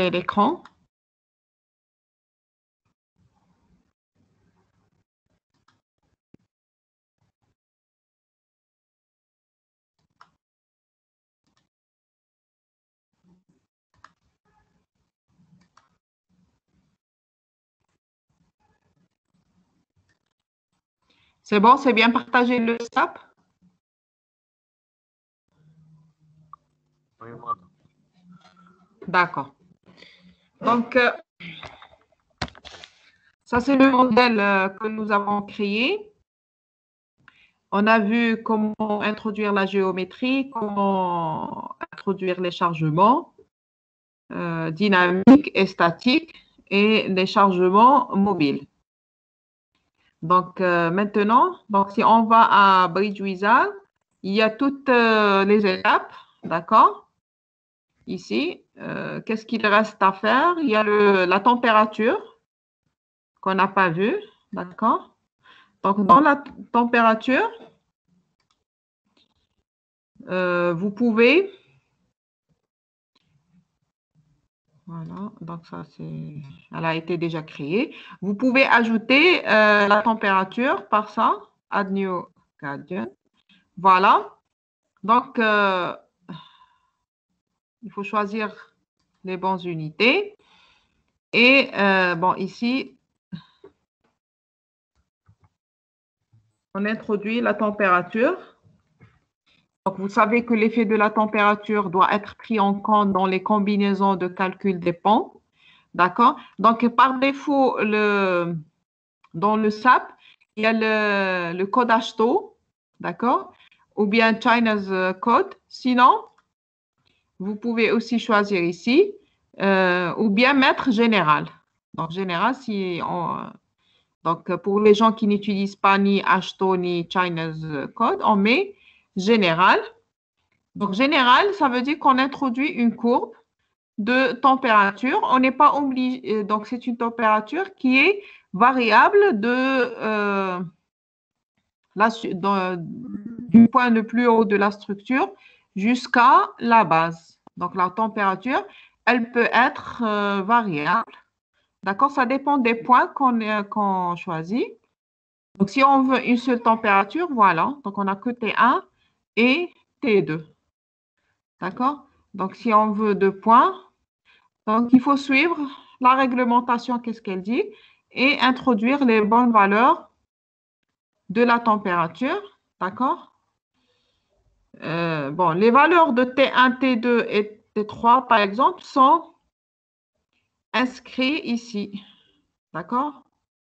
partager l'écran. C'est bon, c'est bien partagé le SAP? Oui, madame. D'accord. Donc, ça, c'est le modèle que nous avons créé. On a vu comment introduire la géométrie, comment introduire les chargements dynamiques et statiques et les chargements mobiles. Donc, maintenant, donc, si on va à Bridge Wizard, il y a toutes les étapes, d'accord? Ici, qu'est-ce qu'il reste à faire? Il y a la température qu'on n'a pas vue, d'accord? Donc, dans la température, vous pouvez, voilà, donc ça, elle a été déjà créée. Vous pouvez ajouter la température par ça, Add New Gradient. Voilà. Donc, il faut choisir les bonnes unités. Et bon, ici, on introduit la température. Donc, vous savez que l'effet de la température doit être pris en compte dans les combinaisons de calcul des ponts. D'accord? Donc, par défaut, dans le SAP, il y a le codage taux, d'accord? Ou bien China's code. Sinon, vous pouvez aussi choisir ici, ou bien mettre général. Donc, général, donc, pour les gens qui n'utilisent pas ni HTO ni China's code, on met général. Donc, général, ça veut dire qu'on introduit une courbe de température. On n'est pas obligé, donc c'est une température qui est variable du point le plus haut de la structure jusqu'à la base. Donc, la température, elle peut être variable. D'accord? Ça dépend des points qu'on choisit. Donc, si on veut une seule température, voilà. Donc, on a que T1 et T2. D'accord? Donc, si on veut 2 points, donc il faut suivre la réglementation, qu'est-ce qu'elle dit, et introduire les bonnes valeurs de la température. D'accord? Bon, les valeurs de T1, T2 et T3, par exemple, sont inscrites ici. D'accord?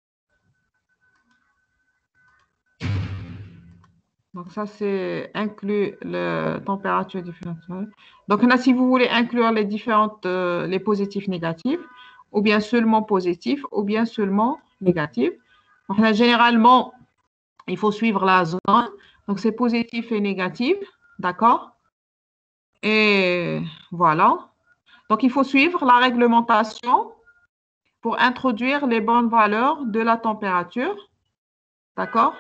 Donc, ça, c'est inclus la température différentielle. Donc, là, si vous voulez inclure les différentes, les positifs négatifs, ou bien seulement positifs, ou bien seulement négatifs. Donc, là, généralement, il faut suivre la zone. Donc, c'est positif et négatif. D'accord? Et voilà. Donc, il faut suivre la réglementation pour introduire les bonnes valeurs de la température. D'accord?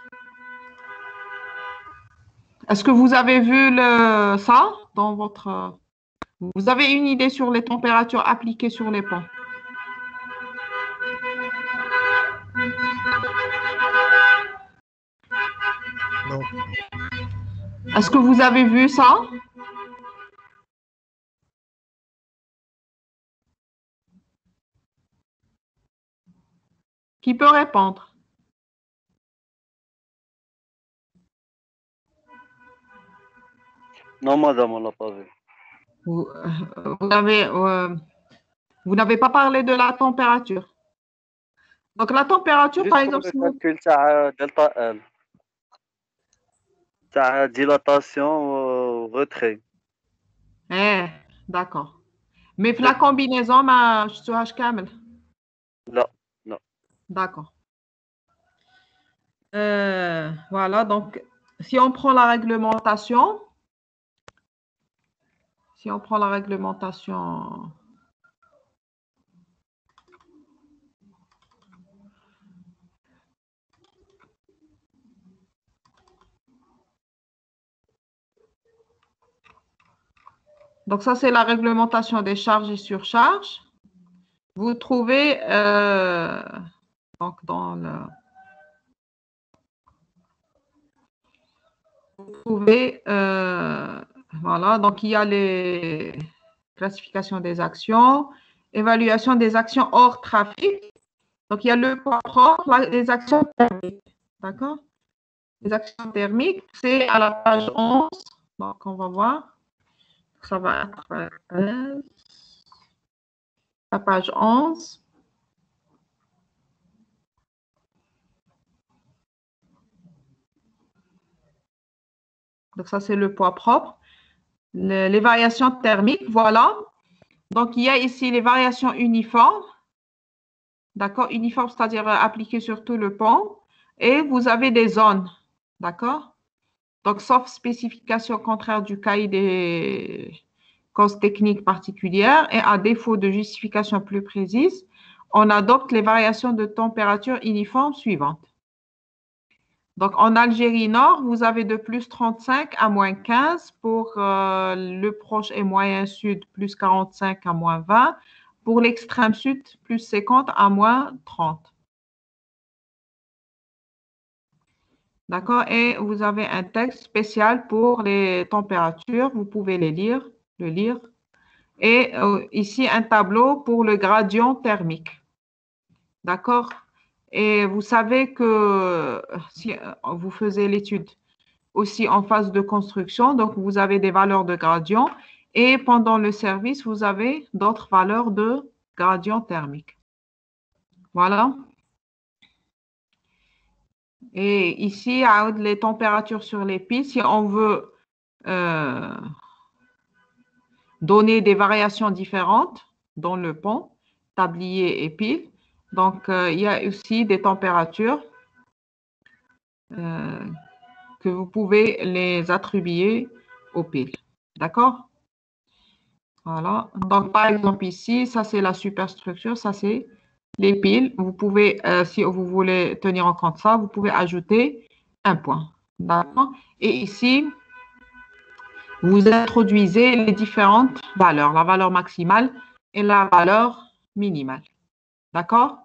Est-ce que vous avez vu ça dans votre... Vous avez une idée sur les températures appliquées sur les ponts? Non. Est-ce que vous avez vu ça? Qui peut répondre? Non, madame, on l'a pas vu. Vous, vous n'avez pas parlé de la température. Donc, la température, Juste par pour exemple, le si vous... calcul تاع delta L. تاع dilatation retrait. D'accord. Mais la combinaison, ma je كامل. لا لا. D'accord. Voilà, donc, si on prend la réglementation, Donc, ça, c'est la réglementation des charges et surcharges. Vous trouvez donc dans le... Vous trouvez, voilà, donc il y a les classifications des actions, évaluation des actions hors trafic. Donc, il y a le poids propre, les actions thermiques. D'accord? Les actions thermiques, c'est à la page 11. Donc, on va voir. Ça va être la page 11. Donc, ça, c'est le poids propre. Les variations thermiques, voilà. Donc, il y a ici les variations uniformes. D'accord? Uniforme, c'est-à-dire appliquées sur tout le pont. Et vous avez des zones. D'accord? Donc, sauf spécification contraire du cahier des causes techniques particulières et à défaut de justification plus précise, on adopte les variations de température uniformes suivantes. Donc, en Algérie Nord, vous avez de plus 35 à moins 15. Pour le proche et moyen sud, plus 45 à moins 20. Pour l'extrême sud, plus 50 à moins 30. D'accord? Et vous avez un texte spécial pour les températures. Vous pouvez le lire. Et ici, un tableau pour le gradient thermique. D'accord? Et vous savez que si vous faisiez l'étude aussi en phase de construction, donc vous avez des valeurs de gradient et pendant le service, vous avez d'autres valeurs de gradient thermique. Voilà. Et ici, les températures sur les piles, si on veut donner des variations différentes dans le pont, tablier et pile, donc il y a aussi des températures que vous pouvez les attribuer aux piles. D'accord? Voilà. Donc, par exemple, ici, ça, c'est la superstructure. Ça, c'est les piles. Vous pouvez, si vous voulez tenir en compte ça, vous pouvez ajouter un point. D'accord? Et ici, vous introduisez les différentes valeurs, la valeur maximale et la valeur minimale. D'accord?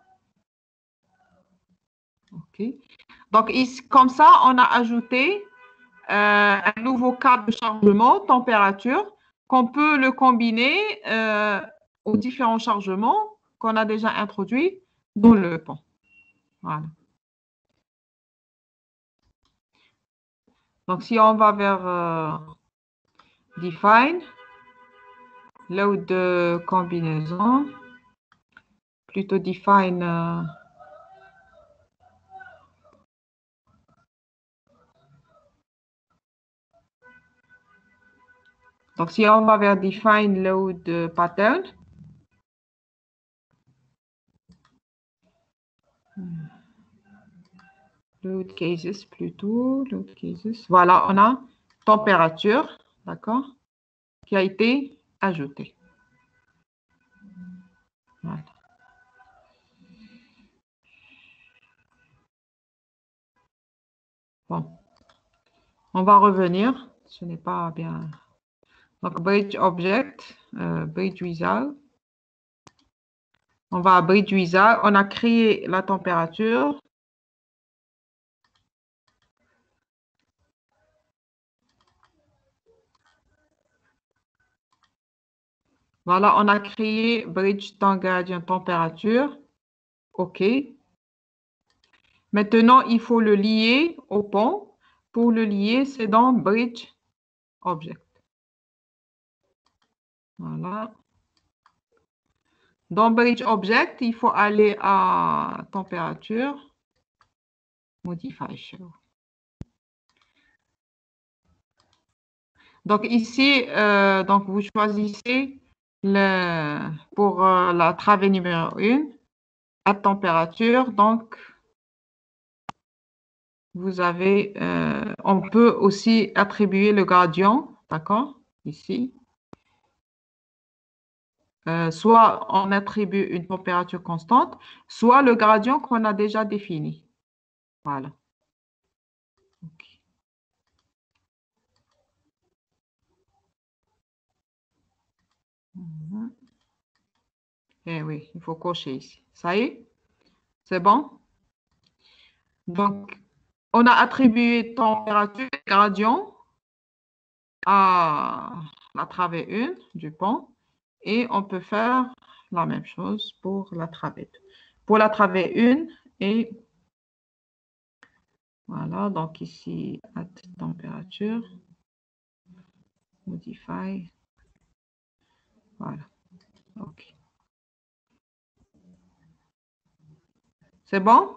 OK. Donc, ici, comme ça, on a ajouté un nouveau cadre de chargement, température, qu'on peut le combiner aux différents chargements qu'on a déjà introduits dans le pont. Voilà. Donc, si on va vers Define, load de combinaison, plutôt Define... donc, si on va vers Define Load Pattern, Load Cases plutôt, Load Cases, voilà, on a température, d'accord, qui a été ajoutée. Voilà. Bon, on va revenir, ce n'est pas bien. Donc, Bridge Object, Bridge Wizard. On va à Bridge Wizard, on a créé la température. Voilà, on a créé Bridge Temps Gradient Température. OK. Maintenant, il faut le lier au pont. Pour le lier, c'est dans Bridge Object. Voilà. Dans Bridge Object, il faut aller à température, Modify Show. Donc ici, donc vous choisissez pour la travée numéro 1, à température. Donc, vous avez, on peut aussi attribuer le gradient, d'accord, ici. Soit on attribue une température constante, soit le gradient qu'on a déjà défini. Voilà. Okay. Eh oui, il faut cocher ici. Ça y est? C'est bon? Donc, on a attribué température et gradient à la travée 1 du pont et on peut faire la même chose pour la travée 2. Pour la travée 1 et voilà, donc ici, add température, modify, voilà, ok. C'est bon?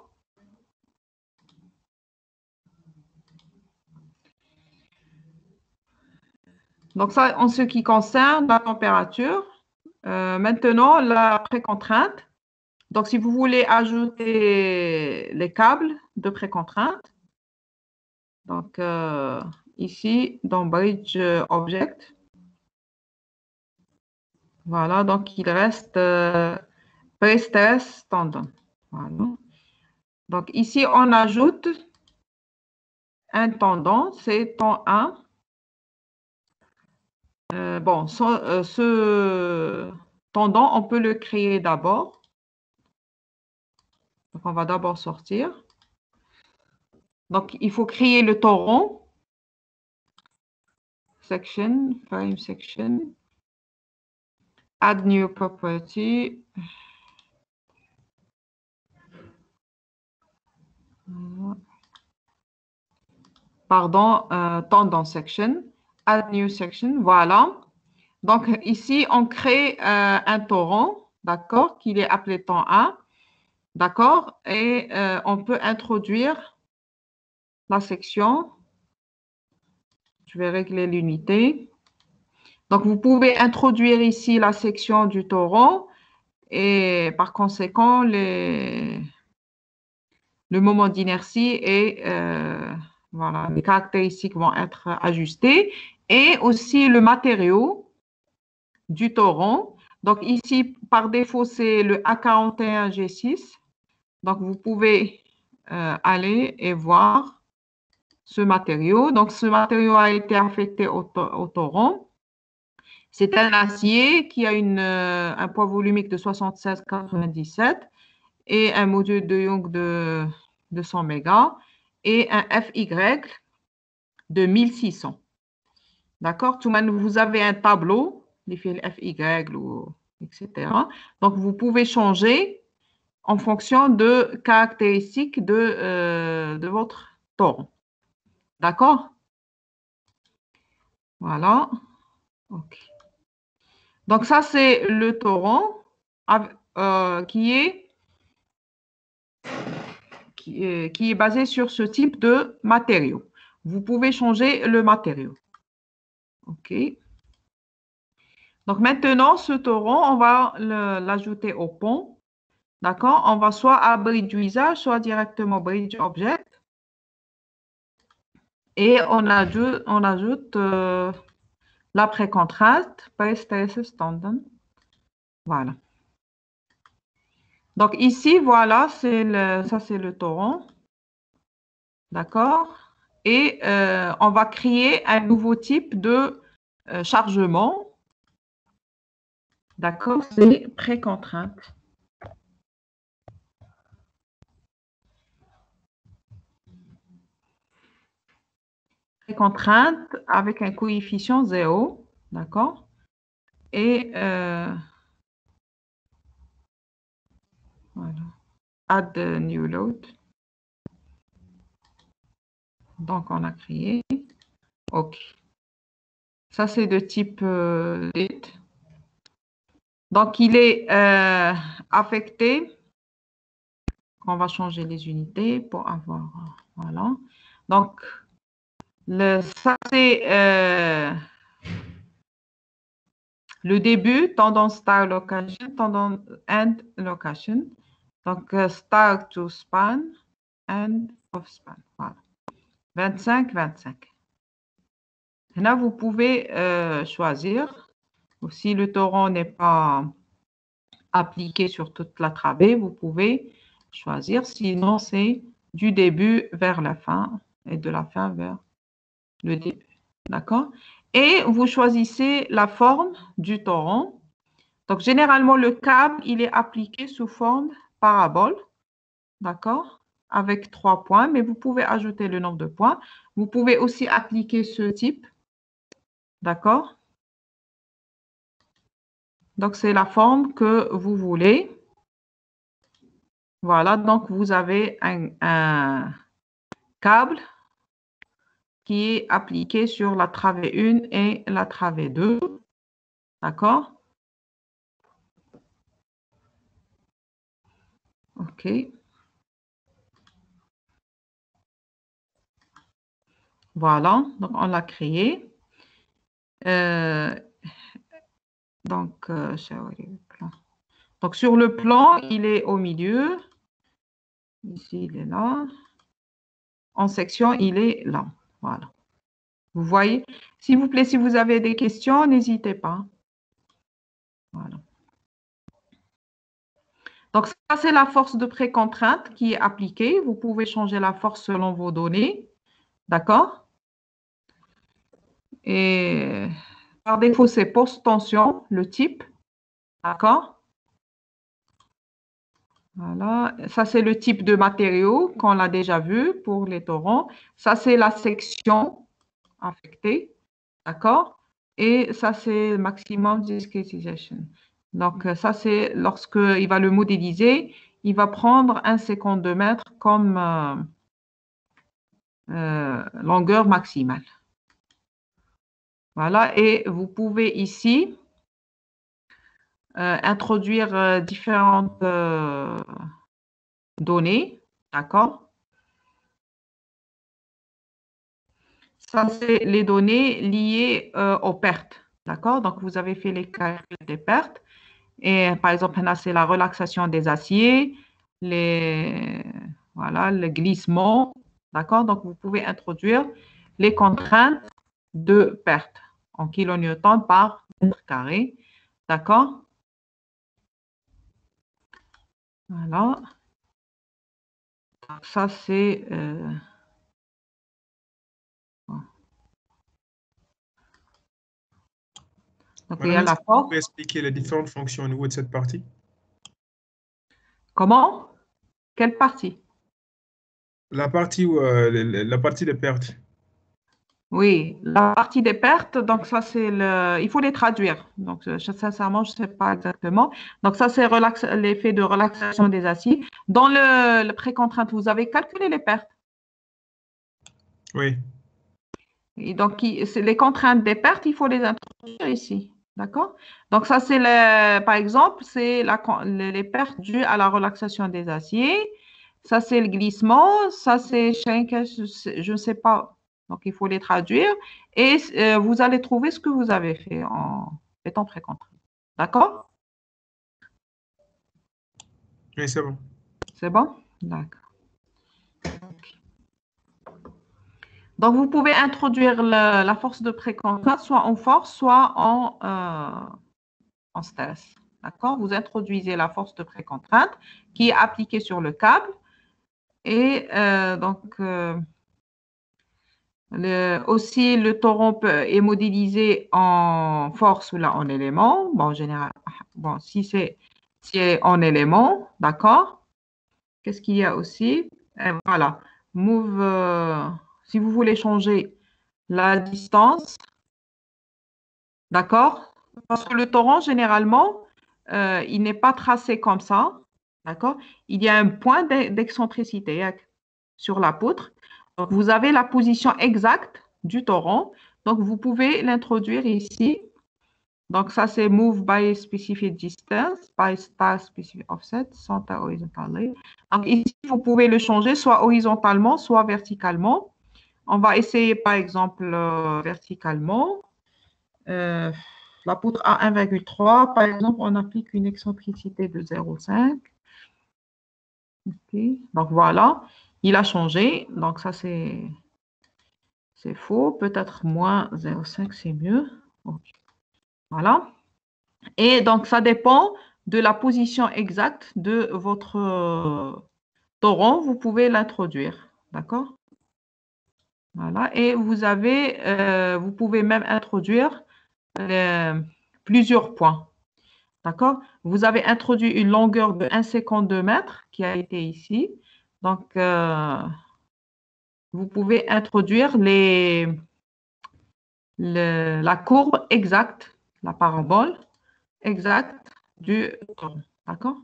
Donc ça, en ce qui concerne la température. Maintenant, la précontrainte. Donc, si vous voulez ajouter les câbles de précontrainte, donc ici, dans Bridge Object, voilà, donc il reste Pre-Stress Tendon. Voilà. Donc ici, on ajoute un tendon, c'est tendon 1. Bon, ce tendon, on peut le créer d'abord. Donc, on va d'abord sortir. Donc, il faut créer le torrent. Section, frame section. Add new property. Pardon, tendon section. Add new section. Voilà. Donc, ici, on crée un torrent, d'accord, qui est appelé temps 1. D'accord? Et on peut introduire la section. Je vais régler l'unité. Donc, vous pouvez introduire ici la section du torrent et par conséquent, le moment d'inertie et voilà, les caractéristiques vont être ajustées et aussi le matériau du torrent. Donc, ici, par défaut, c'est le A41G6. Donc, vous pouvez aller et voir ce matériau. Donc, ce matériau a été affecté au torrent. C'est un acier qui a un poids volumique de 76,97 et un module de Young de 100 mégas et un FY de 1600. D'accord? Tout le monde, vous avez un tableau, les fils FY, etc. Donc, vous pouvez changer en fonction de caractéristiques de votre torrent. D'accord? Voilà. OK. Donc, ça, c'est le torrent qui est basé sur ce type de matériau. Vous pouvez changer le matériau. OK. Donc, maintenant, ce torrent, on va l'ajouter au pont. D'accord? On va soit à Bridge Wizard, soit directement Bridge Object. Et on ajoute la précontrainte, Pre-Stress Tendon. Voilà. Donc, ici, voilà, ça, c'est le torrent. D'accord? Et on va créer un nouveau type de chargement. D'accord? C'est précontrainte. Précontrainte avec un coefficient 0. D'accord? Et voilà. Add new load. Donc, on a créé. OK. Ça, c'est de type lit. Donc, il est affecté. On va changer les unités pour avoir. Voilà. Donc, ça, c'est le début, tendance start location, tendance end location. Donc, start to span, end of span. Voilà. 25, 25. Là, vous pouvez choisir. Si le torrent n'est pas appliqué sur toute la travée, vous pouvez choisir. Sinon, c'est du début vers la fin et de la fin vers le début. D'accord? Et vous choisissez la forme du torrent. Donc, généralement, le câble, il est appliqué sous forme parabole, d'accord, avec 3 points, mais vous pouvez ajouter le nombre de points. Vous pouvez aussi appliquer ce type, d'accord. Donc, c'est la forme que vous voulez. Voilà, donc vous avez un câble qui est appliqué sur la travée 1 et la travée 2, d'accord. OK. Voilà, donc on l'a créé. Donc, sur le plan, il est au milieu. Ici, il est là. En section, il est là. Voilà. Vous voyez? S'il vous plaît, si vous avez des questions, n'hésitez pas. Voilà. Donc, ça, c'est la force de précontrainte qui est appliquée. Vous pouvez changer la force selon vos données. D'accord? Et par défaut, c'est post-tension, le type. D'accord? Voilà. Ça, c'est le type de matériau qu'on a déjà vu pour les torrents. Ça, c'est la section affectée. D'accord? Et ça, c'est le maximum discretization. Donc, ça, c'est lorsqu'il va le modéliser, il va prendre 1 seconde de mètre comme longueur maximale. Voilà, et vous pouvez ici introduire différentes données, d'accord? Ça, c'est les données liées aux pertes, d'accord? Donc, vous avez fait les calculs des pertes. Et par exemple, là, c'est la relaxation des aciers, voilà, le glissement, d'accord? Donc, vous pouvez introduire les contraintes de perte en kilonewtons par mètre carré, d'accord? Voilà. Donc, ça, c'est... donc, il y a Madame, la est-ce que vous force. pouvez expliquer les différentes fonctions au niveau de cette partie? Comment? Quelle partie? La partie, la partie des pertes. Oui, la partie des pertes, donc ça c'est le... Il faut les traduire. Donc sincèrement, je ne sais pas exactement. Donc ça c'est l'effet de relaxation des aciers. Dans le précontrainte, vous avez calculé les pertes. Oui. Et donc les contraintes des pertes, il faut les introduire ici. D'accord? Donc ça c'est par exemple, c'est les pertes dues à la relaxation des aciers. Ça c'est le glissement. Ça c'est je ne sais pas. Donc, il faut les traduire et vous allez trouver ce que vous avez fait en étant précontraint. D'accord? Oui, c'est bon. C'est bon? D'accord. Okay. Donc, vous pouvez introduire la force de précontrainte soit en force, soit en stress. D'accord? Vous introduisez la force de précontrainte qui est appliquée sur le câble et aussi, le torrent est modélisé en force ou là en élément. Bon, en général, bon, si c'est en élément, d'accord. Qu'est-ce qu'il y a aussi? Voilà. Move, si vous voulez changer la distance, d'accord? Parce que le torrent, généralement, il n'est pas tracé comme ça, d'accord? Il y a un point d'excentricité sur la poutre. Donc, vous avez la position exacte du torrent. Donc, vous pouvez l'introduire ici. Donc, ça, c'est move by specific distance, by star specific offset, center horizontally. Donc, ici, vous pouvez le changer soit horizontalement, soit verticalement. On va essayer, par exemple, verticalement. La poutre à 1,3, par exemple, on applique une excentricité de 0,5. Okay. Donc, voilà. Il a changé. Donc, ça, c'est faux. Peut-être moins 0,5, c'est mieux. Okay. Voilà. Et donc, ça dépend de la position exacte de votre torrent. Vous pouvez l'introduire. D'accord? Voilà. Et vous pouvez même introduire plusieurs points. D'accord? Vous avez introduit une longueur de 1,52 mètres qui a été ici. Donc, vous pouvez introduire la courbe exacte, la parabole exacte du tronc. D'accord?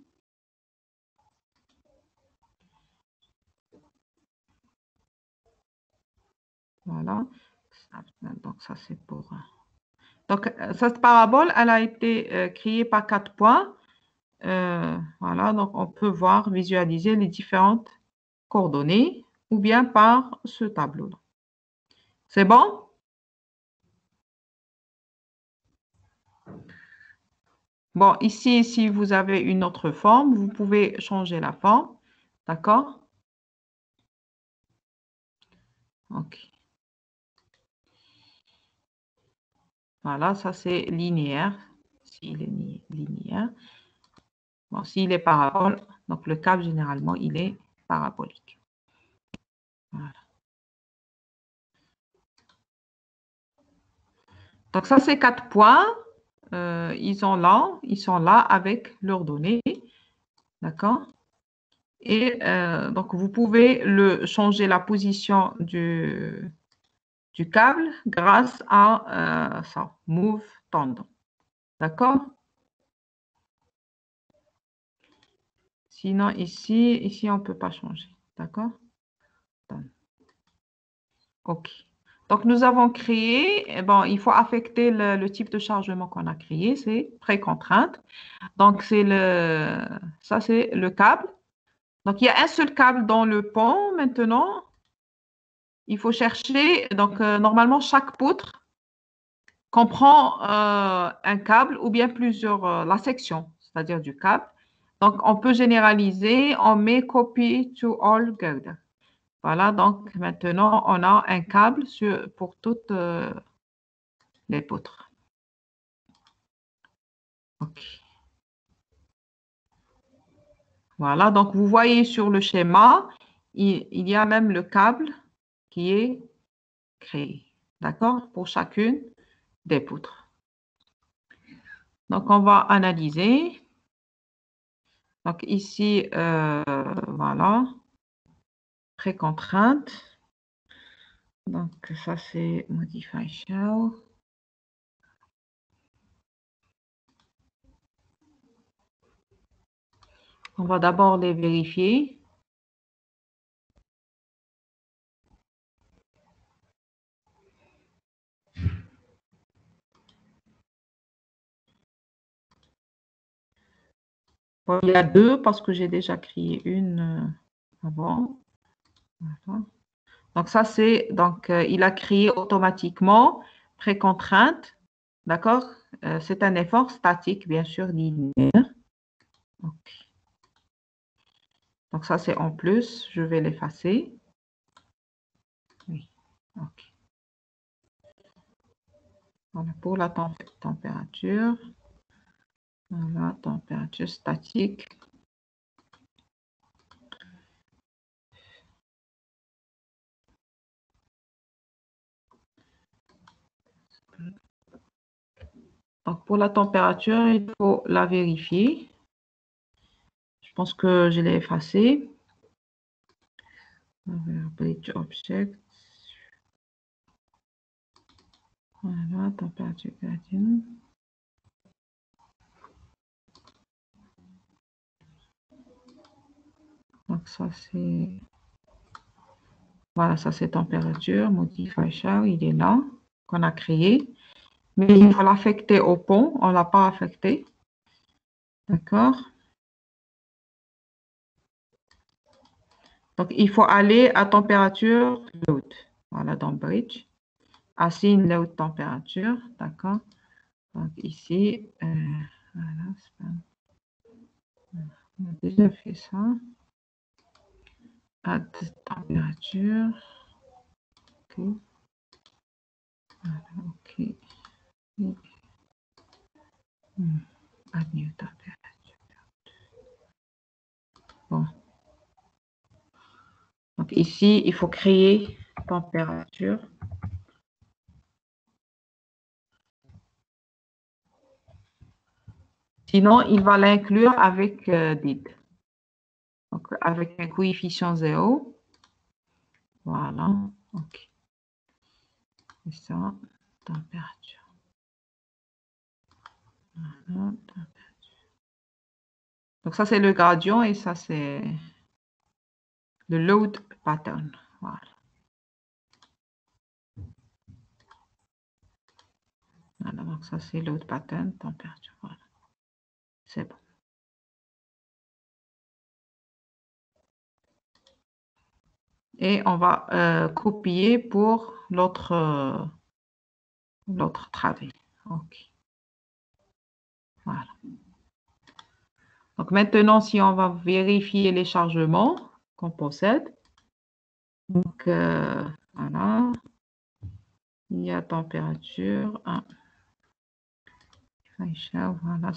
Voilà. Donc, ça, c'est pour... Donc, cette parabole, elle a été créée par 4 points. Voilà, donc on peut voir, visualiser les différentes coordonnées ou bien par ce tableau-là. C'est bon? Bon, ici, si vous avez une autre forme, vous pouvez changer la forme. D'accord? OK. Voilà, ça c'est linéaire. S'il est linéaire. Bon, s'il est parabole, donc le câble, généralement, il est parabolique. Voilà. Donc, ça, c'est 4 points. Ils sont là avec leurs données. D'accord? Et donc, vous pouvez changer la position du câble grâce à ça, Move Tendon. D'accord? Sinon, ici, on ne peut pas changer. D'accord? OK. Donc, nous avons créé, bon, il faut affecter le type de chargement qu'on a créé, c'est pré-contrainte. Donc, ça, c'est le câble. Donc, il y a un seul câble dans le pont maintenant. Il faut chercher, donc normalement, chaque poutre comprend un câble ou bien plusieurs, la section, c'est-à-dire du câble. Donc, on peut généraliser, on met copy to all girder. Voilà, donc maintenant, on a un câble pour toutes les poutres. OK. Voilà, donc vous voyez sur le schéma, il y a même le câble qui est créé, d'accord, pour chacune des poutres. Donc, on va analyser. Donc, ici, voilà, pré-contrainte. Donc, ça, c'est Modify Shell. On va d'abord les vérifier. Bon, il y a deux parce que j'ai déjà créé une avant. Voilà. Donc, ça, c'est, donc, il a créé automatiquement pré-contrainte. D'accord? C'est un effort statique, bien sûr, linéaire. Okay. Donc, ça, c'est en plus. Je vais l'effacer. Oui. OK. Voilà, pour la température. Voilà, température statique. Donc, pour la température, il faut la vérifier. Je pense que je l'ai effacé. Bridge object. Voilà, température créatine. Donc, ça, c'est... Voilà, ça, c'est température. Modify shell, il est là, qu'on a créé. Mais il faut l'affecter au pont. On ne l'a pas affecté. D'accord? Donc, il faut aller à température load. Voilà, dans Bridge. Assign load température. D'accord? Donc, ici, voilà, on a déjà fait ça. Add température. OK. Voilà, OK. Add new température. Bon. Donc, ici, il faut créer température. Sinon, il va l'inclure avec did. Donc, avec un coefficient 0. Voilà. OK. Et ça, température. Voilà, température. Donc, ça, c'est le gradient et ça, c'est le load pattern. Voilà. Voilà, donc ça, c'est load pattern, température. Voilà. C'est bon. Et on va copier pour l'autre travail. OK. Voilà. Donc maintenant, si on va vérifier les chargements qu'on possède, donc voilà, il y a température, voilà,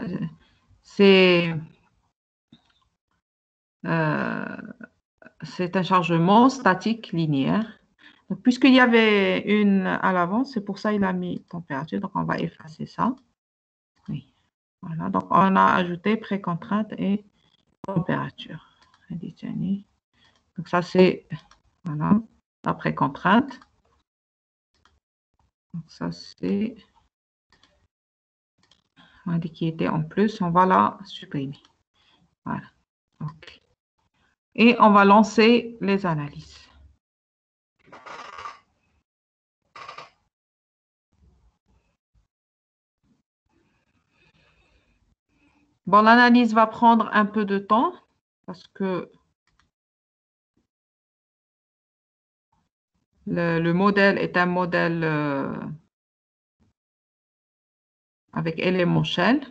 c'est un chargement statique linéaire. Donc, puisqu'il y avait une à l'avance, c'est pour ça qu'il a mis température. Donc, on va effacer ça. Oui. Voilà. Donc, on a ajouté précontrainte et température. Additionner. Donc, ça, c'est voilà, la précontrainte. Donc, ça, c'est qui était en plus. On va la supprimer. Voilà. OK. Et on va lancer les analyses. Bon, l'analyse va prendre un peu de temps parce que le modèle est un modèle avec élément shell.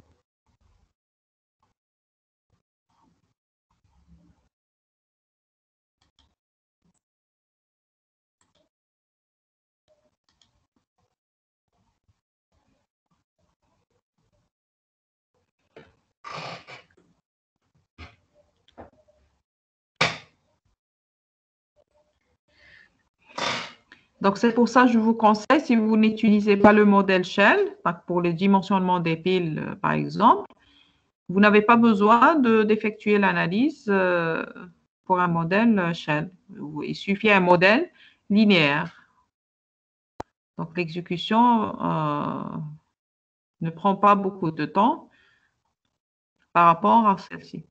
Donc, c'est pour ça que je vous conseille, si vous n'utilisez pas le modèle Shell, pour le dimensionnement des piles, par exemple, vous n'avez pas besoin d'effectuer l'analyse pour un modèle Shell. Il suffit un modèle linéaire. Donc, l'exécution ne prend pas beaucoup de temps par rapport à celle-ci.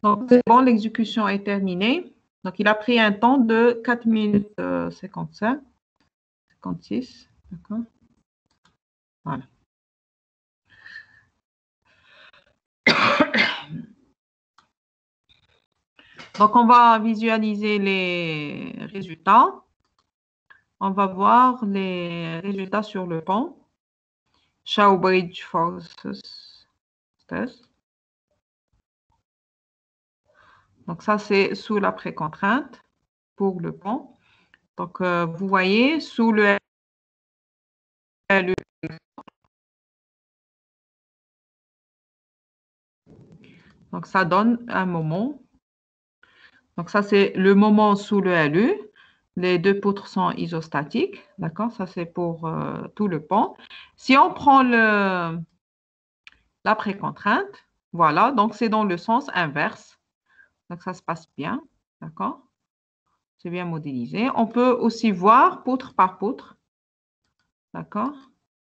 Donc, c'est bon, l'exécution est terminée. Donc, il a pris un temps de 4 minutes 55, 56. D'accord. Voilà. Donc, on va visualiser les résultats. On va voir les résultats sur le pont. Shawbridge Forces Test. Donc, ça, c'est sous la précontrainte pour le pont. Donc, vous voyez, sous le LU, donc ça donne un moment. Donc, ça, c'est le moment sous le LU. Les deux poutres sont isostatiques. D'accord? Ça, c'est pour tout le pont. Si on prend la précontrainte, voilà, donc c'est dans le sens inverse. Donc, ça se passe bien. D'accord? C'est bien modélisé. On peut aussi voir poutre par poutre. D'accord?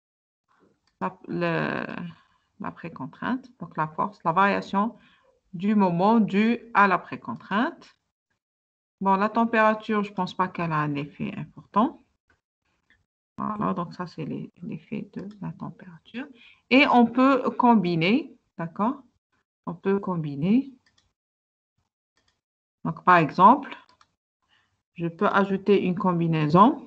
La précontrainte, donc la force, la variation du moment dû à la précontrainte. Bon, la température, je ne pense pas qu'elle a un effet important. Voilà, donc ça, c'est l'effet de la température. Et on peut combiner, d'accord? On peut combiner. Donc, par exemple, je peux ajouter une combinaison.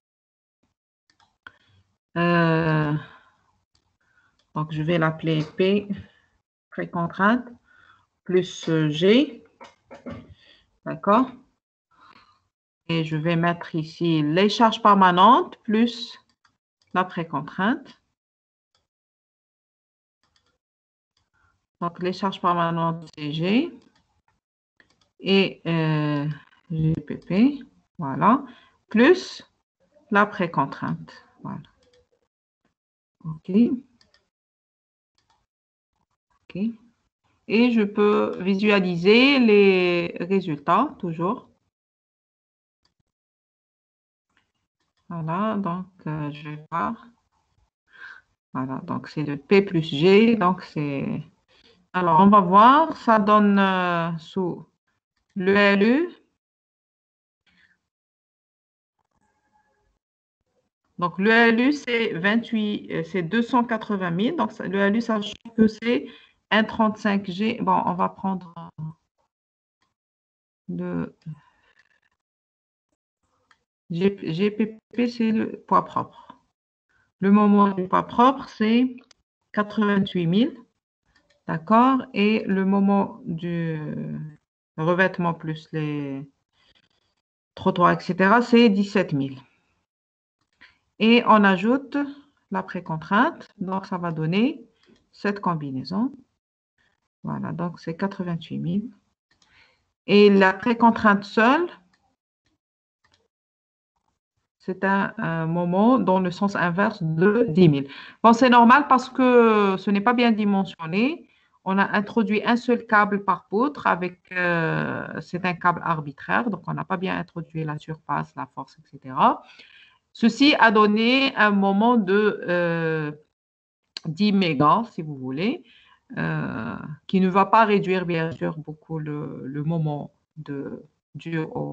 Donc, je vais l'appeler P, précontrainte, plus G, d'accord? Et je vais mettre ici les charges permanentes plus la précontrainte. Donc, les charges permanentes, c'est G et GPP, voilà, plus la précontrainte. Voilà. OK. OK. Et je peux visualiser les résultats toujours. Voilà, donc je vais voir. Voilà, donc c'est le P plus G, donc c'est... Alors, on va voir, ça donne sous le LU. Donc, le LU, c'est 28, c'est 280 000. Donc, le LU, sachant que c'est un 35G. Bon, on va prendre le GPP, c'est le poids propre. Le moment du poids propre, c'est 88 000. D'accord? Et le moment du revêtement plus les trottoirs, etc., c'est 17 000. Et on ajoute la précontrainte. Donc, ça va donner cette combinaison. Voilà, donc c'est 88 000. Et la précontrainte seule, c'est un moment dans le sens inverse de 10 000. Bon, c'est normal parce que ce n'est pas bien dimensionné. On a introduit un seul câble par poutre avec, c'est un câble arbitraire, donc on n'a pas bien introduit la surface, la force, etc. Ceci a donné un moment de 10 mégas, si vous voulez, qui ne va pas réduire, bien sûr, beaucoup le moment dû au...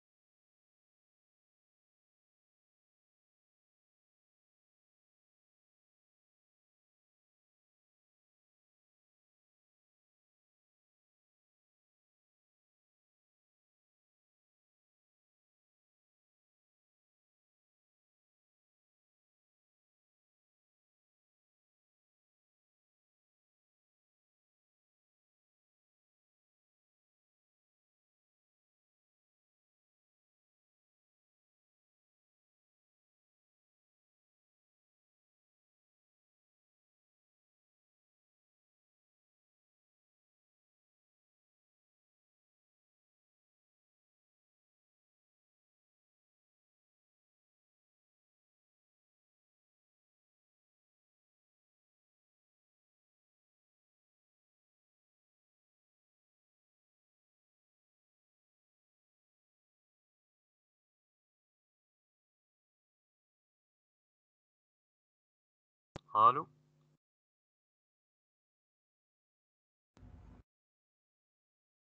Allô?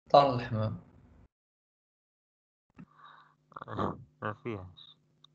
طار الحمام. ما فيهاش.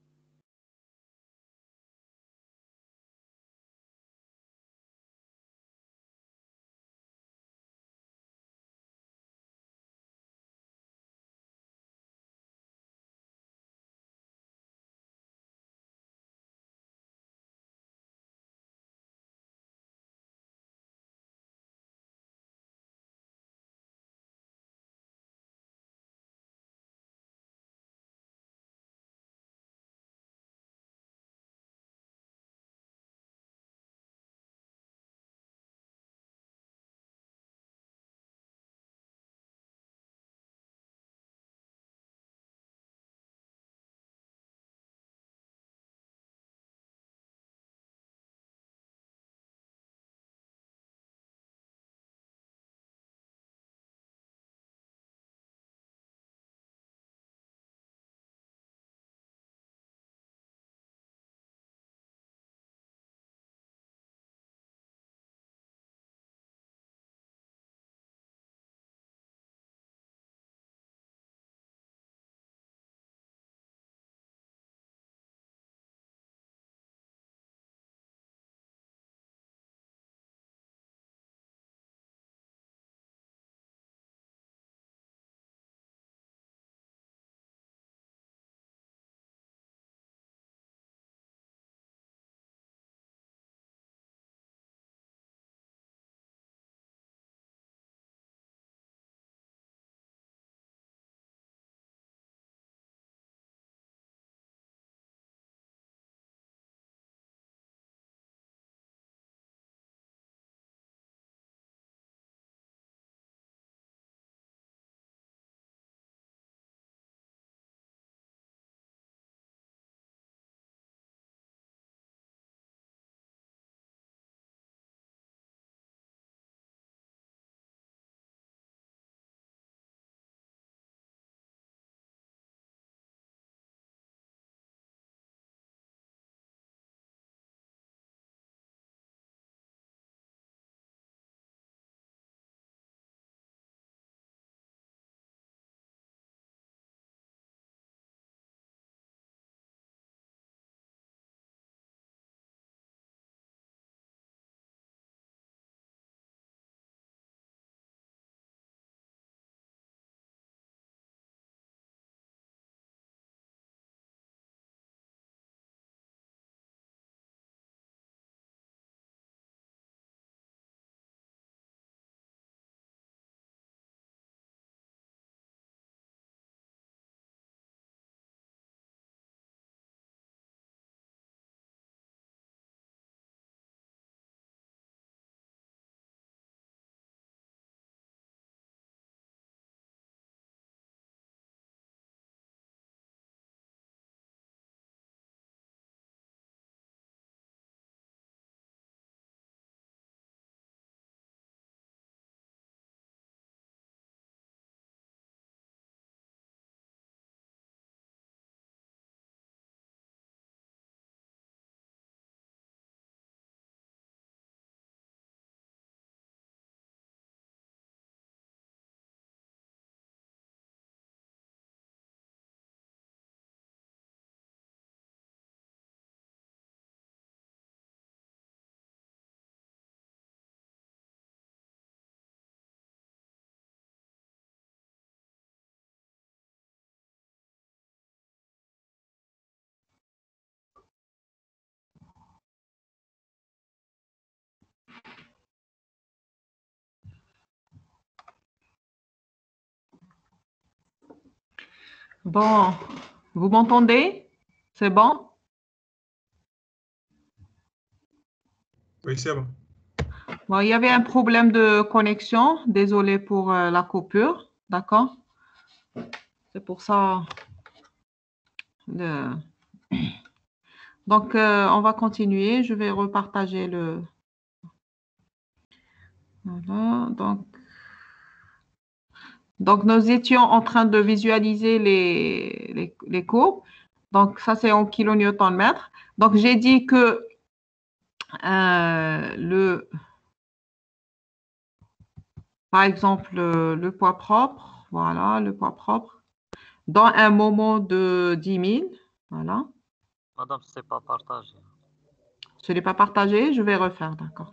Bon, vous m'entendez? C'est bon? Oui, c'est bon. Bon, il y avait un problème de connexion. Désolé pour la coupure. D'accord? C'est pour ça. Donc, on va continuer. Je vais repartager le. Voilà. Donc, nous étions en train de visualiser les courbes. Donc, ça, c'est en kilonewton-mètre. Donc, j'ai dit que Par exemple, le poids propre, voilà, le poids propre, dans un moment de 10 000, voilà. Madame, c'est pas partagé. Ce n'est pas partagé, je vais refaire, d'accord.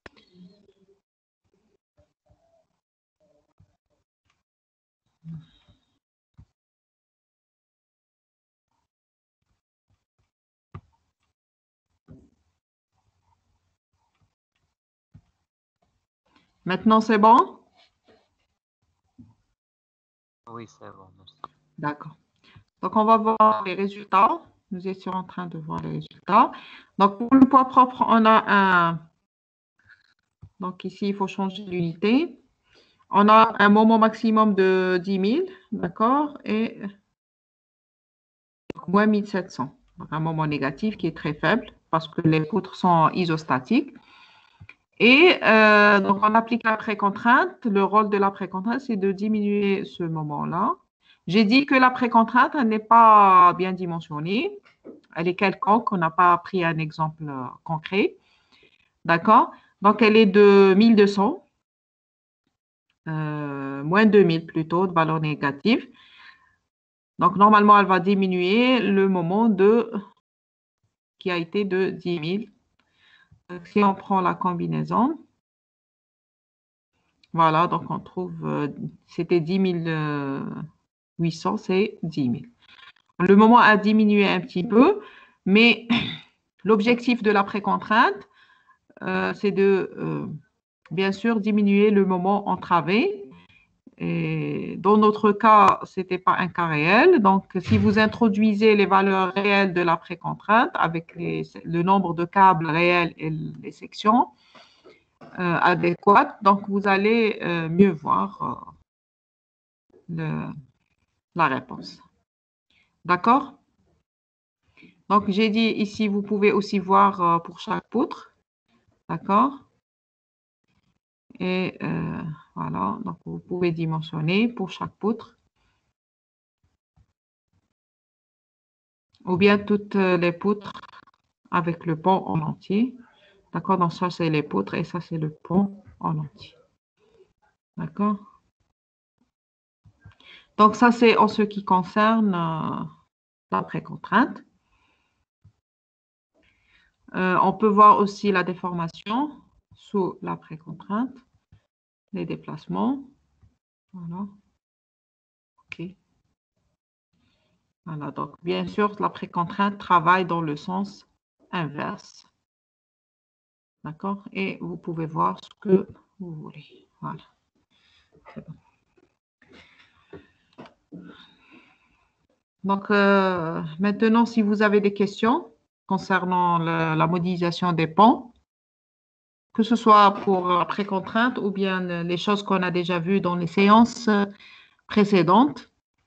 Maintenant, c'est bon? Oui, c'est bon, merci. D'accord. Donc, on va voir les résultats. Nous étions en train de voir les résultats. Donc, pour le poids propre, on a un... Donc, ici, il faut changer l'unité. On a un moment maximum de 10 000, d'accord? Et moins 1700. Donc, un moment négatif qui est très faible parce que les poutres sont isostatiques. Et donc, on applique la précontrainte. Le rôle de la précontrainte, c'est de diminuer ce moment-là. J'ai dit que la précontrainte n'est pas bien dimensionnée. Elle est quelconque. On n'a pas pris un exemple concret. D'accord? Donc, elle est de 1200, moins 2000 plutôt, de valeur négative. Donc, normalement, elle va diminuer le moment qui a été de 10 000. Donc, si on prend la combinaison, voilà, donc on trouve, c'était 10 800, c'est 10 000. Le moment a diminué un petit peu, mais l'objectif de la précontrainte, c'est de, bien sûr, diminuer le moment entravé. Et dans notre cas, ce n'était pas un cas réel. Donc, si vous introduisez les valeurs réelles de la précontrainte avec le nombre de câbles réels et les sections adéquates, donc vous allez mieux voir la réponse. D'accord? Donc, j'ai dit ici, vous pouvez aussi voir pour chaque poutre. D'accord? Et voilà, donc vous pouvez dimensionner pour chaque poutre. Ou bien toutes les poutres avec le pont en entier. D'accord? Donc, ça, c'est les poutres et ça, c'est le pont en entier. D'accord? Donc, ça, c'est en ce qui concerne la précontrainte. On peut voir aussi la déformation sous la précontrainte, les déplacements. Voilà. OK. Voilà. Donc, bien sûr, la précontrainte travaille dans le sens inverse. D'accord? Et vous pouvez voir ce que vous voulez. Voilà. C'est bon. Donc, maintenant, si vous avez des questions concernant la modélisation des ponts, que ce soit pour la précontrainte ou bien les choses qu'on a déjà vues dans les séances précédentes.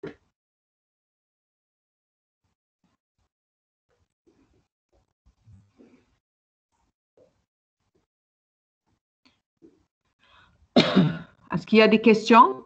Est-ce qu'il y a des questions?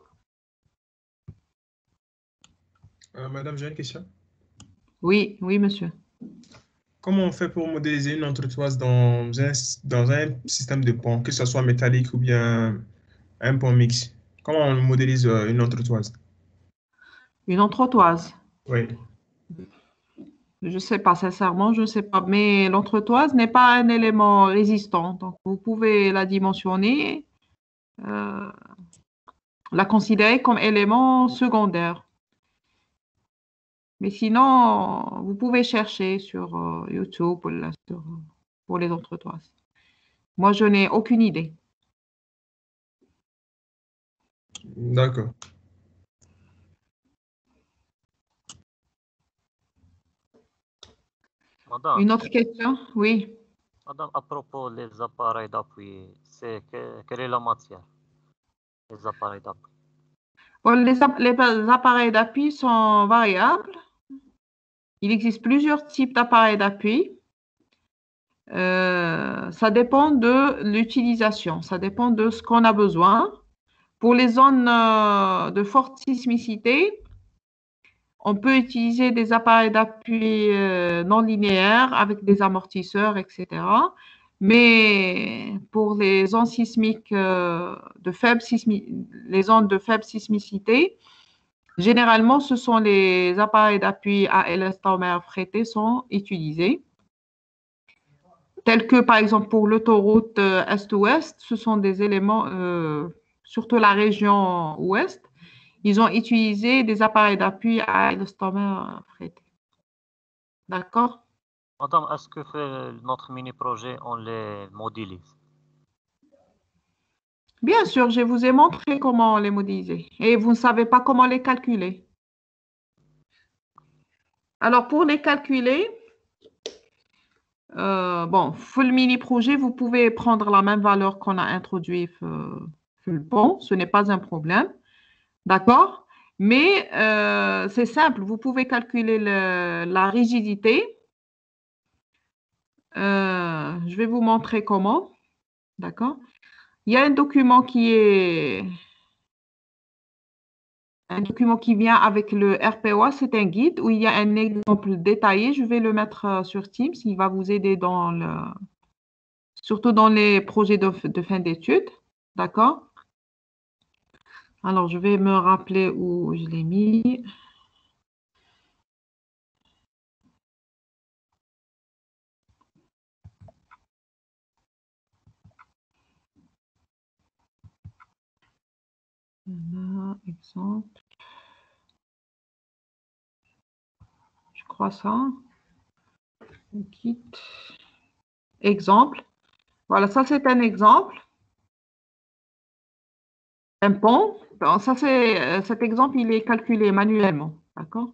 Madame, j'ai une question. Oui, oui, monsieur. Comment on fait pour modéliser une entretoise dans un système de pont, que ce soit métallique ou bien un pont mixte? Comment on modélise une entretoise? Une entretoise. Oui. Je ne sais pas, sincèrement, je ne sais pas. Mais l'entretoise n'est pas un élément résistant. Donc, vous pouvez la dimensionner, la considérer comme élément secondaire. Mais sinon, vous pouvez chercher sur YouTube pour les entretoises. Moi, je n'ai aucune idée. D'accord. Madame, Une autre question? Oui. madame, à propos des appareils d'appui, quelle est la matière? Les appareils d'appui. Bon, les appareils d'appui sont variables. Il existe plusieurs types d'appareils d'appui. Ça dépend de l'utilisation, ça dépend de ce qu'on a besoin. Pour les zones de forte sismicité, on peut utiliser des appareils d'appui non linéaires avec des amortisseurs, etc. Mais pour les ondes sismiques les ondes de faible sismicité, généralement, ce sont les appareils d'appui à élastomère frété sont utilisés, tels que par exemple pour l'autoroute Est-Ouest, ce sont des éléments, surtout la région Ouest, ils ont utilisé des appareils d'appui à élastomère frété. D'accord? Madame, est-ce que fait notre mini-projet, on les modélise? Bien sûr, je vous ai montré comment les modéliser et vous ne savez pas comment les calculer. Alors, pour les calculer, bon, full mini projet, vous pouvez prendre la même valeur qu'on a introduite full pont, ce n'est pas un problème, d'accord? Mais c'est simple, vous pouvez calculer la rigidité. Je vais vous montrer comment, d'accord? Il y a un document qui vient avec le RPOA, c'est un guide où il y a un exemple détaillé. Je vais le mettre sur Teams, il va vous aider surtout dans les projets de fin d'études. D'accord? Alors, je vais me rappeler où je l'ai mis. Voilà, exemple. Je crois ça. Guide. Exemple. Voilà, ça c'est un exemple. Un pont. Bon, ça c'est cet exemple, il est calculé manuellement. D'accord?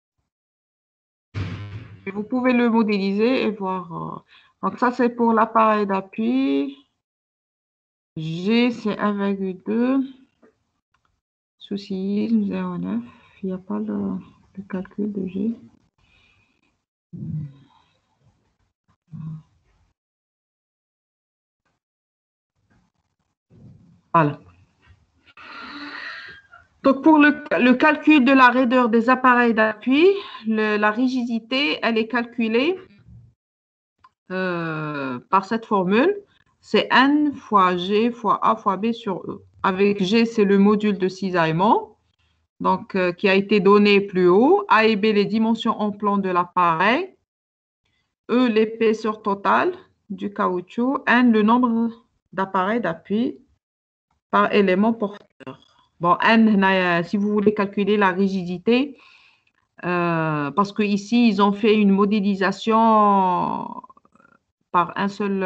Et vous pouvez le modéliser et voir. Donc ça c'est pour l'appareil d'appui. G c'est 1,2. Souci 0,9. Il n'y a pas le calcul de G. Voilà. Donc, pour le calcul de la raideur des appareils d'appui, la rigidité, elle est calculée par cette formule. C'est N fois G fois A fois B sur E. Avec G, c'est le module de cisaillement, donc, qui a été donné plus haut. A et B, les dimensions en plan de l'appareil. E, l'épaisseur totale du caoutchouc. N, le nombre d'appareils d'appui par élément porteur. Bon, N, si vous voulez calculer la rigidité, parce qu'ici, ils ont fait une modélisation par un seul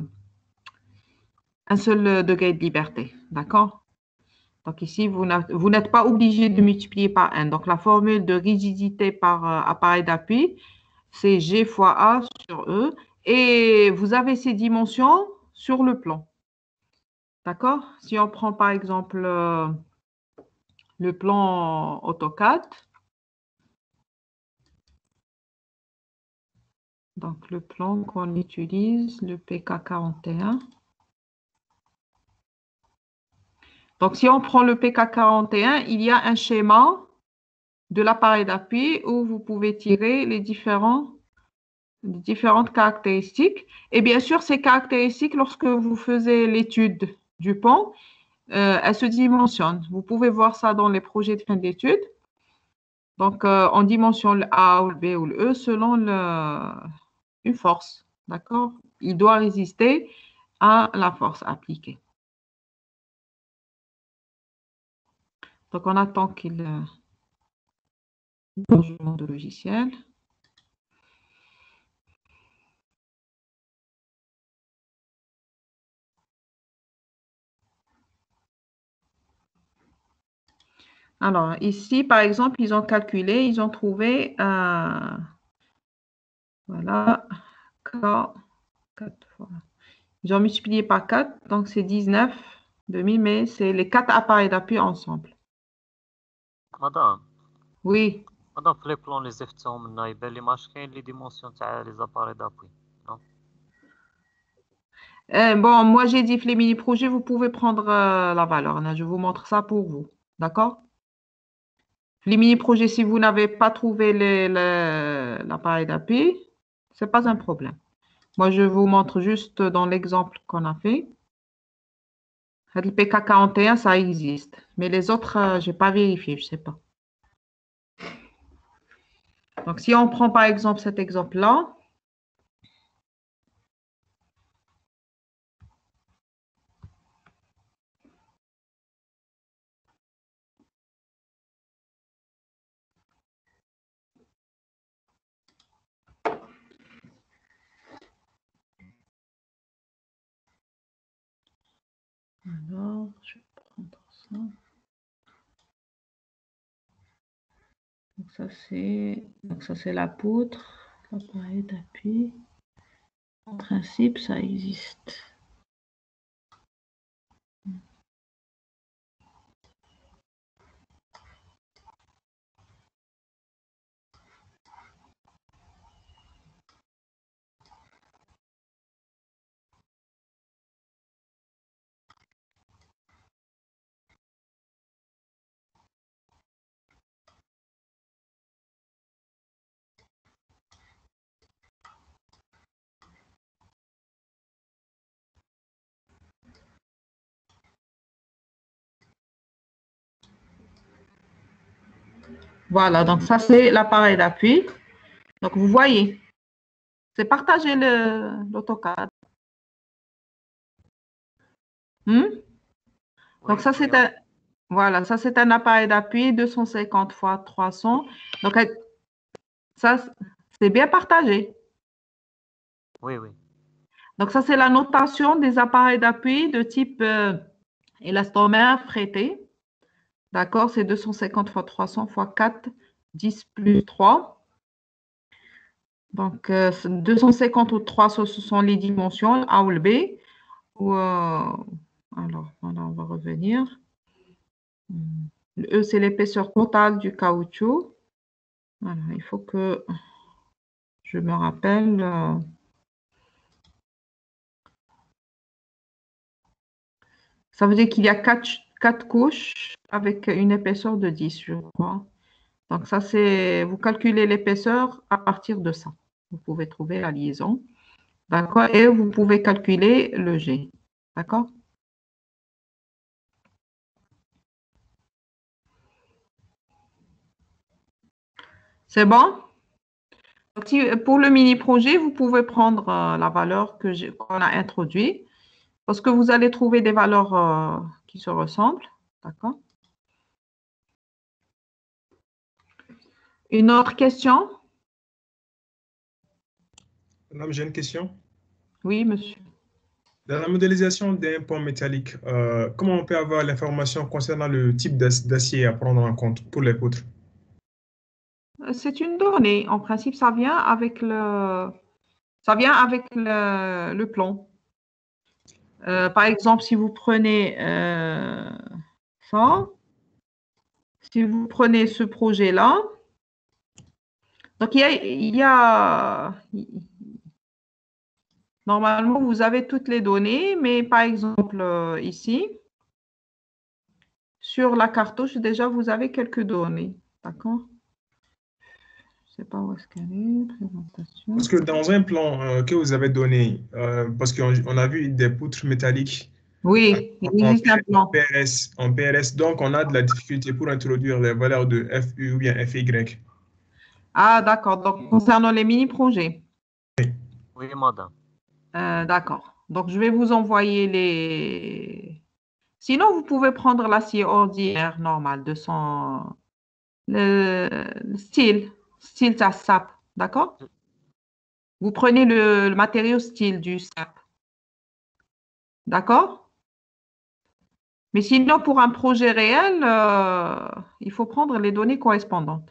degré de liberté. D'accord? Donc ici, vous n'êtes pas obligé de multiplier par n. Donc la formule de rigidité par appareil d'appui, c'est G fois A sur E. Et vous avez ces dimensions sur le plan. D'accord? Si on prend par exemple le plan AutoCAD, donc le plan qu'on utilise, le PK41. Donc si on prend le PK41, il y a un schéma de l'appareil d'appui où vous pouvez tirer les différentes caractéristiques. Et bien sûr, ces caractéristiques, lorsque vous faisiez l'étude du pont, elles se dimensionnent. Vous pouvez voir ça dans les projets de fin d'études. Donc, on dimensionne le A ou le B ou le E selon une force. D'accord? Il doit résister à la force appliquée. Donc, on attend qu'il changement de logiciel. Alors, ici, par exemple, ils ont calculé, ils ont trouvé, voilà, 4 fois. Ils ont multiplié par 4, donc c'est 19 demi, mais c'est les 4 appareils d'appui ensemble. Madame, Oui. madame, في les plans اللي زفتهم لنا يبان لي ماش كاين لي ديمونسيون تاع لي زاباري دابوي. Bon, moi, j'ai dit les mini-projets, vous pouvez prendre la valeur. Là, je vous montre ça pour vous. D'accord? Les mini-projets, si vous n'avez pas trouvé l'appareil d'appui, ce n'est pas un problème. Moi, je vous montre juste dans l'exemple qu'on a fait. Le PK41, ça existe. Mais les autres, je n'ai pas vérifié, je ne sais pas. Donc, si on prend par exemple cet exemple-là, alors, je vais prendre ça. Donc ça c'est la poutre, l'appareil d'appui. En principe, ça existe. Voilà, donc ça c'est l'appareil d'appui. Donc vous voyez, c'est partager l'AutoCAD. Donc ça c'est un, voilà, ça c'est un appareil d'appui 250 x 300. Donc ça c'est bien partagé. Oui, oui. Donc ça c'est la notation des appareils d'appui de type élastomère frété. D'accord, c'est 250 x 300 x 4, 10 plus 3. Donc, 250 ou 3, ce sont les dimensions A ou le B. Alors, voilà, on va revenir. Le E, c'est l'épaisseur totale du caoutchouc. Voilà, il faut que je me rappelle. Ça veut dire qu'il y a 4 couches avec une épaisseur de 10, je crois. Donc, ça, c'est, vous calculez l'épaisseur à partir de ça. Vous pouvez trouver la liaison. D'accord? Et vous pouvez calculer le G. D'accord? C'est bon? Donc, pour le mini-projet, vous pouvez prendre la valeur qu'on a introduite parce que vous allez trouver des valeurs qui se ressemblent. D'accord? Une autre question? Madame, j'ai une question. Oui, monsieur. Dans la modélisation d'un pont métallique, comment on peut avoir l'information concernant le type d'acier à prendre en compte pour les poutres? C'est une donnée. En principe, ça vient avec le plan. Par exemple, si vous prenez ça, si vous prenez ce projet-là, donc normalement, vous avez toutes les données, mais par exemple, ici, sur la cartouche, déjà, vous avez quelques données. D'accord? Je ne sais pas où est-ce qu'elle est, présentation. Parce que dans un plan que vous avez donné, parce qu'on a vu des poutres métalliques Oui, il en, existe un plan. en PRS, donc on a de la difficulté pour introduire les valeurs de FU ou bien FY. Ah, d'accord. Donc, concernant les mini-projets. Oui, madame. D'accord. Donc, je vais vous envoyer les... Sinon, vous pouvez prendre l'acier ordinaire normal, le style ça SAP. D'accord? Vous prenez le matériau style du SAP. D'accord? Mais sinon, pour un projet réel, il faut prendre les données correspondantes.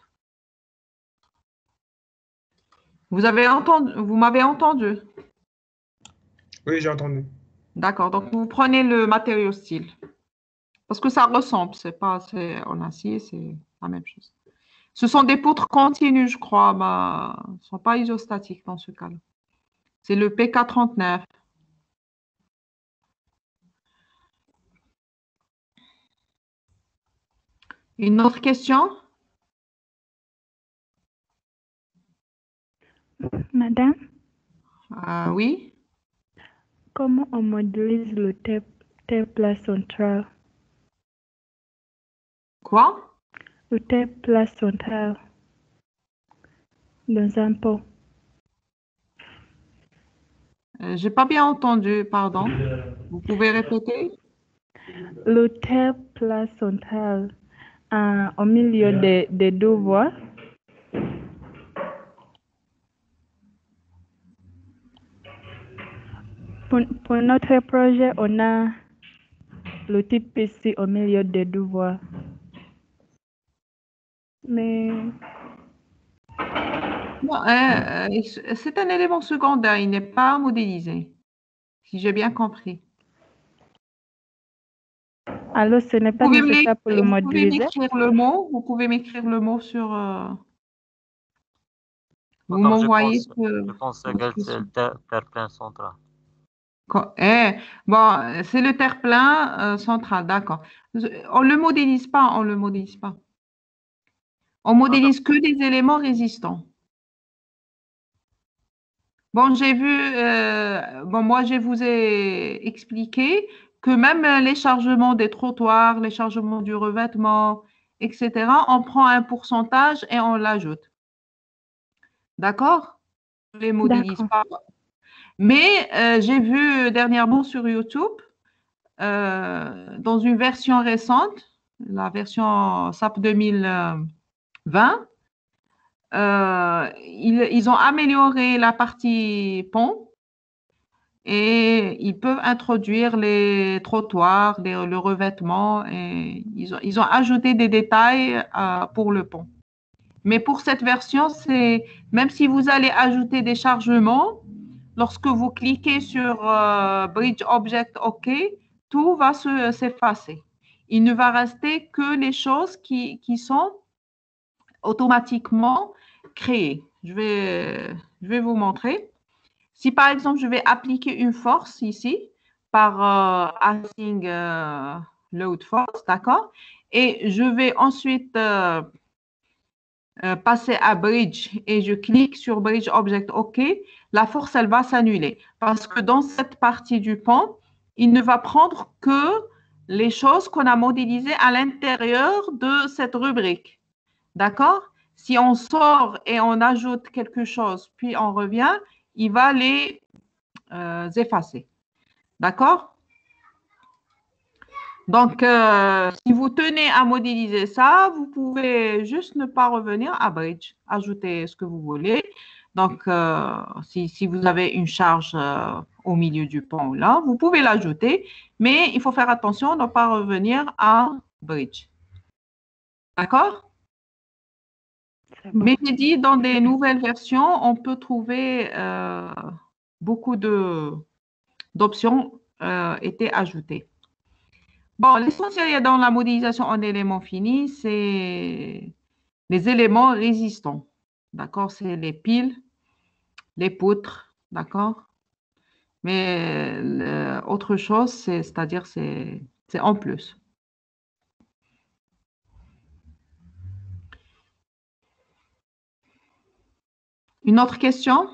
Vous m'avez entendu? Oui, j'ai entendu. D'accord. Donc, vous prenez le matériau style. Parce que ça ressemble, c'est en acier, c'est la même chose. Ce sont des poutres continues, je crois. Bah, ne sont pas isostatiques dans ce cas-là. C'est le PK39. Une autre question? Madame, Oui. Comment on modélise le terre plat central? Quoi? Le terre plat central dans un pot. J'ai pas bien entendu, pardon. Vous pouvez répéter? Le terre plat central au milieu des deux voies. Pour notre projet, on a le type ici au milieu des deux voies. Mais Non, c'est un élément secondaire, il n'est pas modélisé, si j'ai bien compris. alors, ce n'est pas nécessaire pour le Vous pouvez modéliser. m'écrire le mot, vous pouvez m'écrire le mot sur... vous Madame, m'envoyez je pense que c'est le terre-plein central. Bon, c'est le terre-plein central, d'accord. On le modélise pas, on le modélise pas. On modélise que des éléments résistants. Bon, moi, je vous ai expliqué que même les chargements des trottoirs, les chargements du revêtement, etc., on prend un pourcentage et on l'ajoute. D'accord? On ne les modélise pas. Mais j'ai vu dernièrement sur YouTube, dans une version récente, la version SAP 2020, ils ont amélioré la partie pont et ils peuvent introduire les trottoirs, le revêtement et ils ont ajouté des détails pour le pont. Mais pour cette version, même si vous allez ajouter des chargements, lorsque vous cliquez sur Bridge Object OK, tout va s'effacer. Il ne va rester que les choses qui sont automatiquement créées. Je vais vous montrer. Si par exemple, je vais appliquer une force ici par Async Load Force, d'accord? Et je vais ensuite passer à Bridge et je clique sur Bridge Object OK, la force, elle va s'annuler. Parce que dans cette partie du pont, il ne va prendre que les choses qu'on a modélisées à l'intérieur de cette rubrique. D'accord? Si on sort et on ajoute quelque chose, puis on revient, il va les effacer. D'accord? Donc, si vous tenez à modéliser ça, vous pouvez juste ne pas revenir à Bridge, ajouter ce que vous voulez. Donc, si vous avez une charge au milieu du pont là, vous pouvez l'ajouter, mais il faut faire attention de ne pas revenir à Bridge. D'accord? Mais j'ai dit, dans des nouvelles versions, on peut trouver beaucoup d'options étaient ajoutées. Bon, l'essentiel dans la modélisation en éléments finis, c'est les éléments résistants. D'accord? C'est les piles, les poutres. D'accord? Mais autre chose, c'est-à-dire c'est en plus. Une autre question?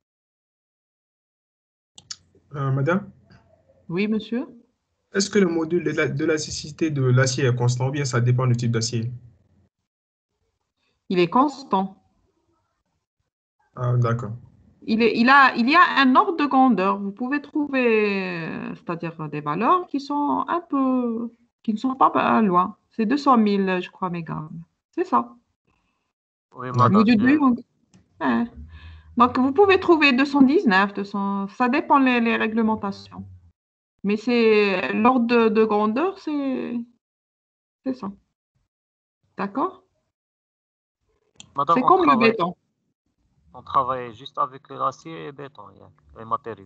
Madame, Oui, monsieur? est-ce que le module de l'élasticité de l'acier est constant ou bien ça dépend du type d'acier? Il est constant. Ah, d'accord. Il y a un ordre de grandeur. Vous pouvez trouver, c'est-à-dire des valeurs qui sont qui ne sont pas loin. C'est 200 000, je crois, mégas. C'est ça. Oui, D'accord. madame. Ouais. Donc, vous pouvez trouver 219, 200, ça dépend les réglementations. Mais c'est l'ordre de grandeur, c'est ça. D'accord? Madame, C'est comme le béton. on travaille juste avec l'acier et le béton, les matériaux.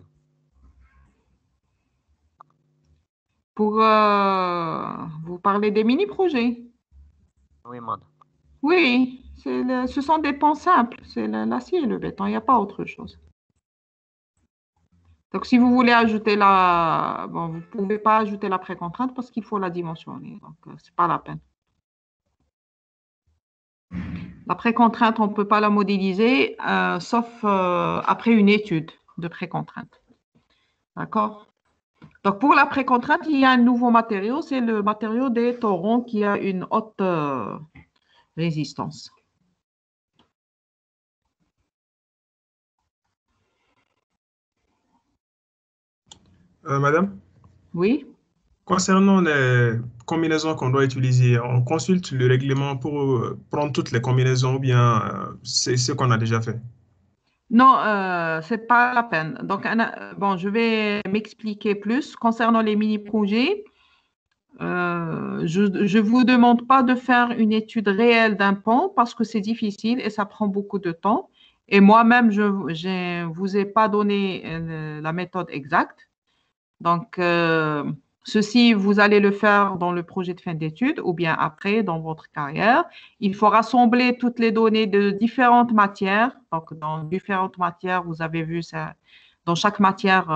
Pour vous parler des mini-projets. Oui, madame. Oui, ce sont des ponts simples. C'est l'acier et le béton. Il n'y a pas autre chose. Donc, si vous voulez ajouter bon, vous ne pouvez pas ajouter la précontrainte parce qu'il faut la dimensionner. Donc, ce n'est pas la peine. La précontrainte, on ne peut pas la modéliser, sauf après une étude. de précontrainte. D'accord? Donc, pour la précontrainte, il y a un nouveau matériau, c'est le matériau des taurons qui a une haute résistance. Madame, Oui? concernant les combinaisons qu'on doit utiliser, on consulte le règlement pour prendre toutes les combinaisons ou bien c'est ce qu'on a déjà fait? Non, c'est pas la peine. Donc, bon, je vais m'expliquer plus. Concernant les mini-projets, je ne vous demande pas de faire une étude réelle d'un pont parce que c'est difficile et ça prend beaucoup de temps. Et moi-même, je ne vous ai pas donné la méthode exacte. Donc, ceci, vous allez le faire dans le projet de fin d'études ou bien après dans votre carrière. Il faut rassembler toutes les données de différentes matières. Donc, dans différentes matières, vous avez vu ça. Dans chaque matière,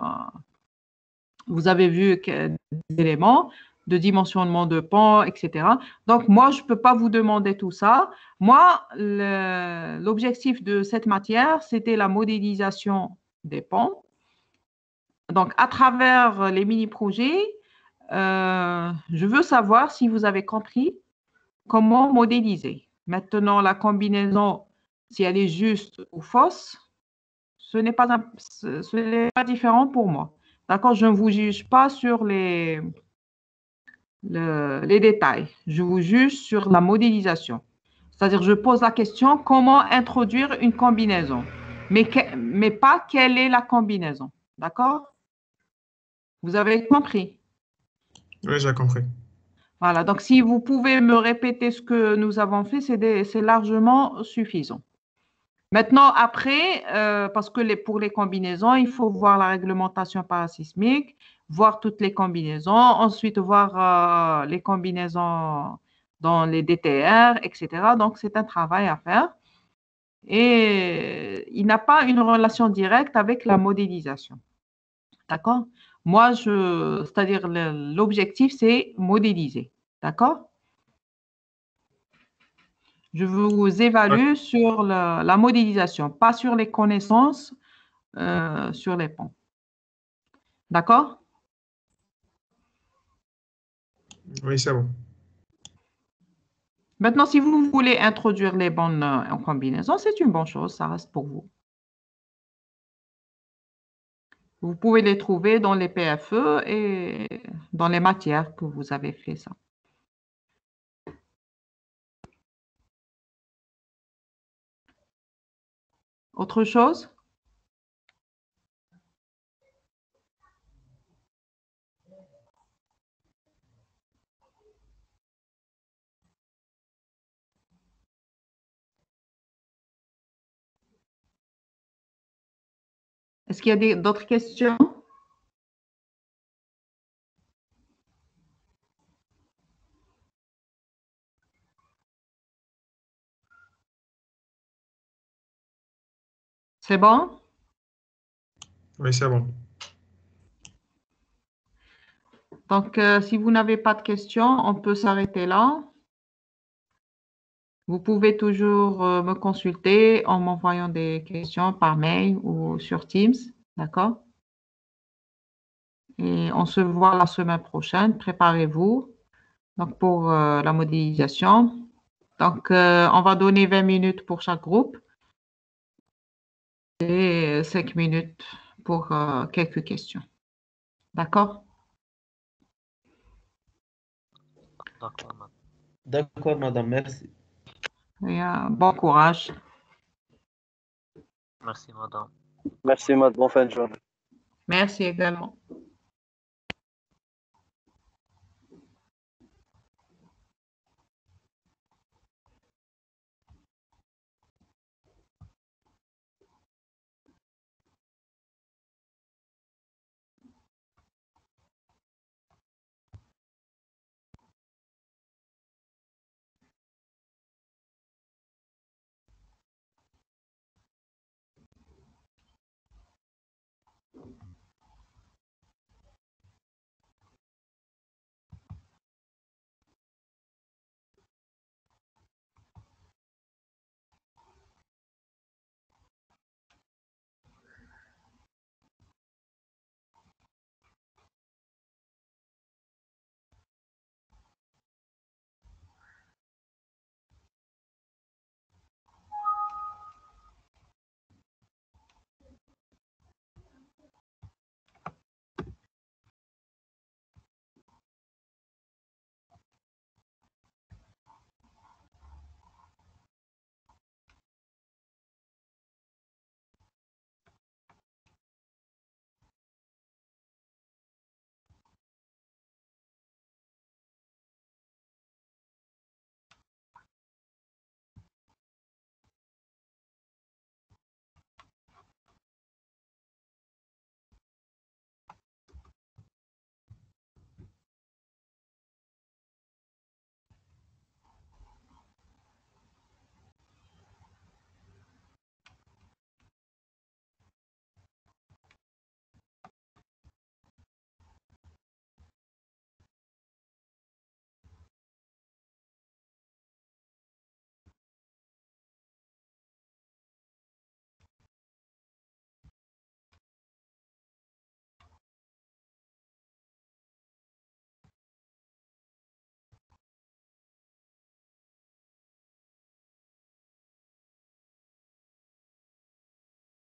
vous avez vu des éléments de dimensionnement de pont, etc. Donc, moi, je ne peux pas vous demander tout ça. Moi, l'objectif de cette matière, c'était la modélisation des ponts. Donc, à travers les mini-projets, je veux savoir si vous avez compris comment modéliser. Maintenant, la combinaison, si elle est juste ou fausse, ce n'est pas différent pour moi. D'accord? Je ne vous juge pas sur les détails. Je vous juge sur la modélisation. C'est-à-dire, je pose la question, comment introduire une combinaison? Mais pas quelle est la combinaison. D'accord? Vous avez compris? Oui, j'ai compris. Voilà, donc si vous pouvez me répéter ce que nous avons fait, c'est largement suffisant. Maintenant, après, parce que pour les combinaisons, il faut voir la réglementation parasismique, voir toutes les combinaisons, ensuite voir les combinaisons dans les DTR, etc. Donc, c'est un travail à faire. Et il n'a pas une relation directe avec la modélisation. D'accord? Moi, c'est-à-dire l'objectif, c'est modéliser. D'accord? Je vous évalue sur la modélisation, pas sur les connaissances sur les ponts. D'accord? Oui, c'est bon. Maintenant, si vous voulez introduire les bonnes en combinaison, c'est une bonne chose, ça reste pour vous. Vous pouvez les trouver dans les PFE et dans les matières que vous avez fait ça. Autre chose? Est-ce qu'il y a d'autres questions? C'est bon? Oui, c'est bon. Donc, si vous n'avez pas de questions, on peut s'arrêter là. Vous pouvez toujours me consulter en m'envoyant des questions par mail ou sur Teams, d'accord? Et on se voit la semaine prochaine. Préparez-vous donc pour la modélisation. Donc, on va donner 20 minutes pour chaque groupe et 5 minutes pour quelques questions. D'accord? D'accord, madame. D'accord, madame, merci. Et, bon courage. Merci, madame. Merci, madame. Bonne fin de journée. Merci également.